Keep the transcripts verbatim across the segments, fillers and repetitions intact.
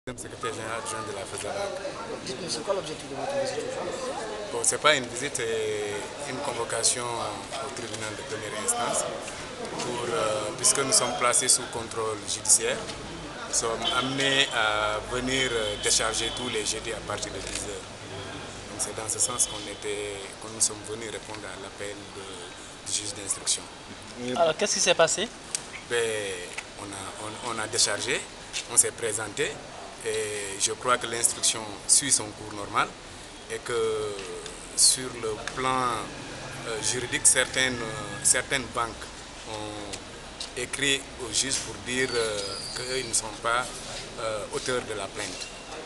Secrétaire général adjoint de la FESALAC. Dites-nous, c'est quoi l'objectif de votre visite aujourd'hui? Bon, ce n'est pas une visite, c'est une convocation au tribunal de première instance, pour, euh, puisque nous sommes placés sous contrôle judiciaire. Nous sommes amenés à venir décharger tous les jeudis à partir de dix heures. C'est dans ce sens qu'on était, que nous sommes venus répondre à l'appel du juge d'instruction. Alors, qu'est-ce qui s'est passé? Ben, on, a, on, on a déchargé, on s'est présenté. Et je crois que l'instruction suit son cours normal et que sur le plan euh, juridique, certaines, euh, certaines banques ont écrit au juge pour dire euh, qu'ils ne sont pas euh, auteurs de la plainte.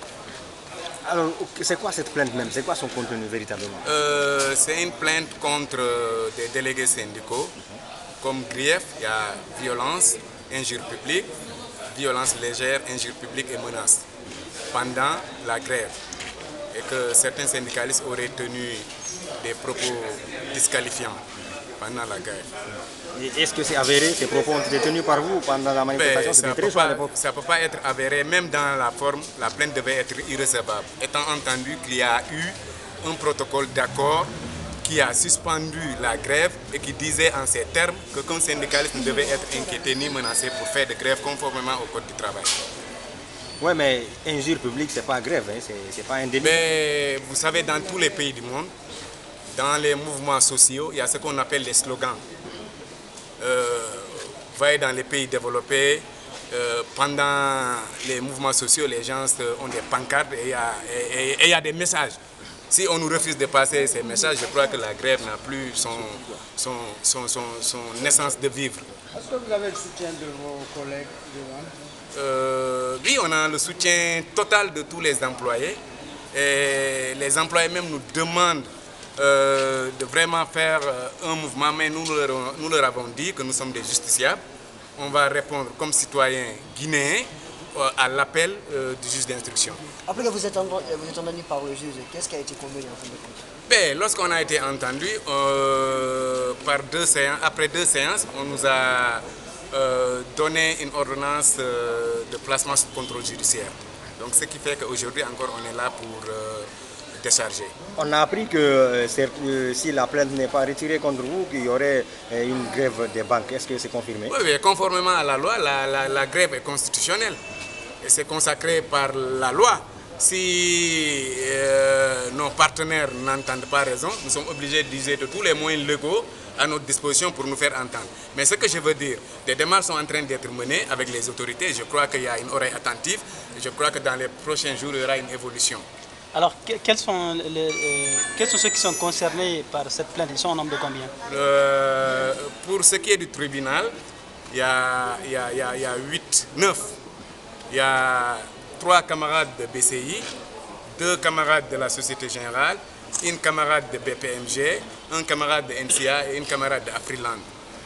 Alors, c'est quoi cette plainte même? C'est quoi son contenu véritablement? euh, C'est une plainte contre des délégués syndicaux. Comme grief, il y a violence, injure publique, violence légère, injure publique et menace pendant la grève, et que certains syndicalistes auraient tenu des propos disqualifiants pendant la grève. Est-ce que c'est avéré? Ces propos ont été tenus par vous pendant la manifestation? Ça ne peut pas être avéré, même dans la forme, la plainte devait être irrecevable, étant entendu qu'il y a eu un protocole d'accord qui a suspendu la grève et qui disait en ces termes qu'aucun syndicaliste ne devait être inquiété ni menacé pour faire de grève conformément au Code du travail. Oui, mais injure publique, ce n'est pas grève, hein? Ce n'est pas un délit. Mais vous savez, dans tous les pays du monde, dans les mouvements sociaux, il y a ce qu'on appelle les slogans. Euh, vous voyez, dans les pays développés, euh, pendant les mouvements sociaux, les gens ont des pancartes et il y a, et, et, et y a des messages. Si on nous refuse de passer ces messages, je crois que la grève n'a plus son, son, son, son, son essence de vivre. Est-ce que vous avez le soutien de vos collègues devant? euh, Oui, on a le soutien total de tous les employés. Et les employés même nous demandent euh, de vraiment faire un mouvement, mais nous leur, nous leur avons dit que nous sommes des justiciables. On va répondre comme citoyens guinéens à l'appel euh, du juge d'instruction. Après que vous êtes, entendu, vous êtes entendu par le juge, qu'est-ce qui a été convenu en fin de compte? Ben, lorsqu'on a été entendu, euh, par deux séances, après deux séances, on nous a euh, donné une ordonnance euh, de placement sous contrôle judiciaire. Donc ce qui fait qu'aujourd'hui encore on est là pour euh, décharger. On a appris que euh, si la plainte n'est pas retirée contre vous, qu'il y aurait euh, une grève des banques. Est-ce que c'est confirmé? Oui, oui, conformément à la loi, la, la, la grève est constitutionnelle. Et c'est consacré par la loi. Si euh, nos partenaires n'entendent pas raison, nous sommes obligés d'user de tous les moyens légaux à notre disposition pour nous faire entendre. Mais ce que je veux dire, des démarches sont en train d'être menées avec les autorités. Je crois qu'il y a une oreille attentive. Et je crois que dans les prochains jours, il y aura une évolution. Alors, quels sont, les, euh, quels sont ceux qui sont concernés par cette plainte? Ils sont au nombre de combien? euh, Pour ce qui est du tribunal, il y a, il y a, il y a, il y a huit, neuf. Il y a trois camarades de B C I, deux camarades de la Société Générale, une camarade de B P M G, un camarade de N C A et une camarade de Afriland.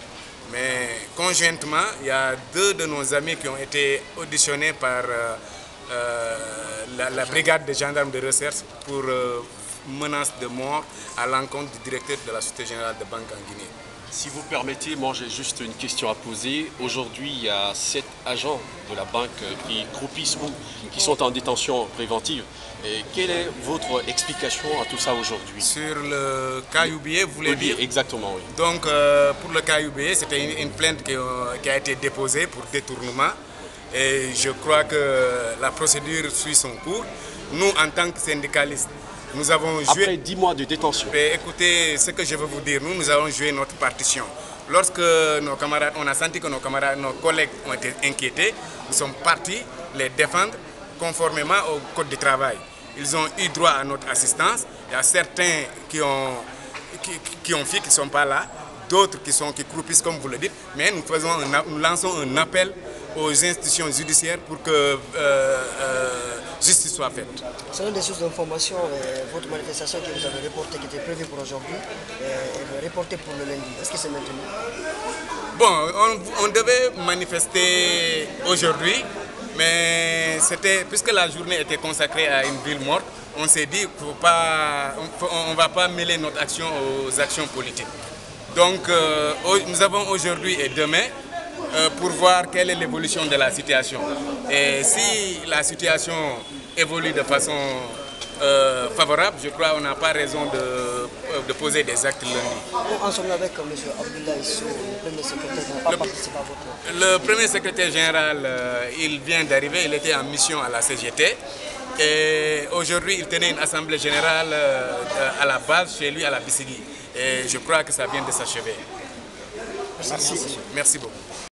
Mais conjointement, il y a deux de nos amis qui ont été auditionnés par euh, euh, la, la brigade des gendarmes de recherche pour euh, menace de mort à l'encontre du directeur de la Société Générale de Banque en Guinée. Si vous permettez, moi j'ai juste une question à poser. Aujourd'hui, il y a sept agents de la banque qui croupissent ou qui sont en détention préventive. Et quelle est votre explication à tout ça aujourd'hui? Sur le cas U B A, vous voulez oui, dire? Exactement, oui. Donc, euh, pour le cas U B A, c'était une, une plainte qui, euh, qui a été déposée pour détournement. Et je crois que la procédure suit son cours. Nous, en tant que syndicalistes, nous avons joué... Après dix mois de détention. Mais écoutez, ce que je veux vous dire, nous, nous avons joué notre partition. Lorsque nos camarades, on a senti que nos camarades, nos collègues ont été inquiétés, nous sommes partis les défendre conformément au Code du travail. Ils ont eu droit à notre assistance. Il y a certains qui ont, qui, qui ont fait qu'ils ne sont pas là, d'autres qui, sont, qui croupissent comme vous le dites, mais nous, faisons un, nous lançons un appel aux institutions judiciaires pour que euh, euh, justice soit faite. Selon des sources d'information, euh, votre manifestation que vous avez reportée, qui était prévue pour aujourd'hui, euh, est reportée pour le lundi. Est-ce que c'est maintenu? Bon, on, on devait manifester aujourd'hui, mais c'était, puisque la journée était consacrée à une ville morte, on s'est dit qu'on ne va pas mêler notre action aux actions politiques. Donc, euh, nous avons aujourd'hui et demain euh, pour voir quelle est l'évolution de la situation. Et si la situation évolue de façon euh, favorable, je crois qu'on n'a pas raison de, de poser des actes lundi. Nous en sommes avec M. Abdoulaye Sow, le premier secrétaire, qui n'a pas Le, participé à votre... le premier secrétaire général, euh, il vient d'arriver, il était en mission à la C G T. Et aujourd'hui, il tenait une assemblée générale euh, à la base, chez lui, à la Bissigui. Et je crois que ça vient de s'achever. Merci. Merci beaucoup.